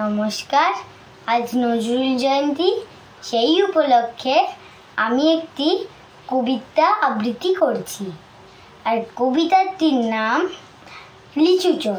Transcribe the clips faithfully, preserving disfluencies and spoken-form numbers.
नमस्कार। आज नजरुल जयंती सेई उपलक्षे आमी एकटी कविता आबृत्ति करছি। আর কবিতাটির নাম লিচু চর।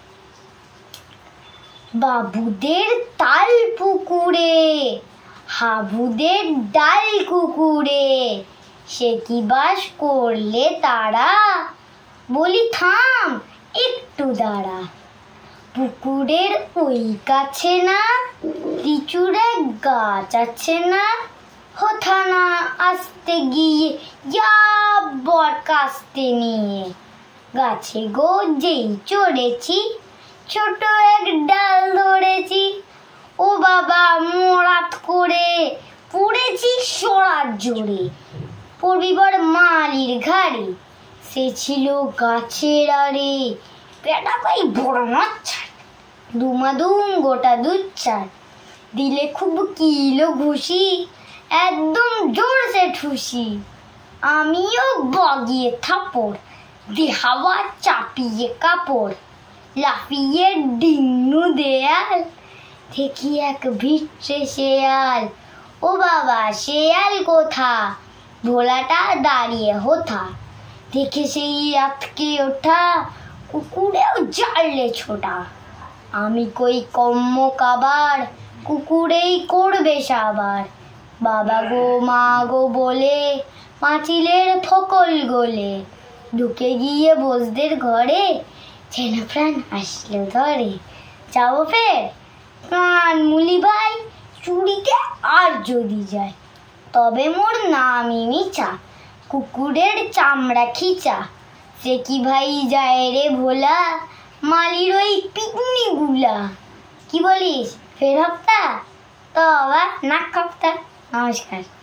বাবুদের তাল পুকুরে হাবুদের ডাল কুকুরে সে কি বাস করলে তারা, বলি থাম একটু দাঁড়া। পুকুরের ওই কাছে না লিচুর এক গাছ আছে না, হথা না আসতে গিয়ে যাবার কাস্তে নিয়ে গাছে গো যেই চড়েছি ছোট এক ডাল ধরেছি, ও বাবা মরাত করে পড়েছি সরার জোরে। পরিবার মালির ঘাড়ে সে ছিল গাছের আড়ে, পেটা পাই বড় মাছ দুমাদুম গোটা দুধ চার, দিলে খুব কিলো ঘুষি একদম জোরসে ঠুসি। আমিও বগিয়ে থাপড় দি হাওয়া চাপিয়ে কাপড়, লাফিয়ে ডিঙ্গু দেয়াল দেখি এক ভিটে শেয়াল। ও বাবা শেয়াল কোথা, ভোলাটা দাঁড়িয়ে হোথা, দেখে সেই আটকে ওঠা কুকুরেও জানলে ছোটা। আমি কই কম্ম কাবার কুকুরেই করবে সাবার, বাবা গো মা গো বলে পাঁচিলের ফকল গোলে ঢুকে গিয়ে বসদের ঘরে যেন প্রাণ আসলো ধরে। যাবো ফের কান মুলি ভাই চুরিতে আর যদি যায়, তবে মোর নামই মিছা কুকুরের চামড়া খিচা। সে কি ভাই যায় রে ভোলা মালির ওই পিকনি গুলা। কি বলিস ফের হপ্তা তো আবার নাক কাপ্তা। নমস্কার।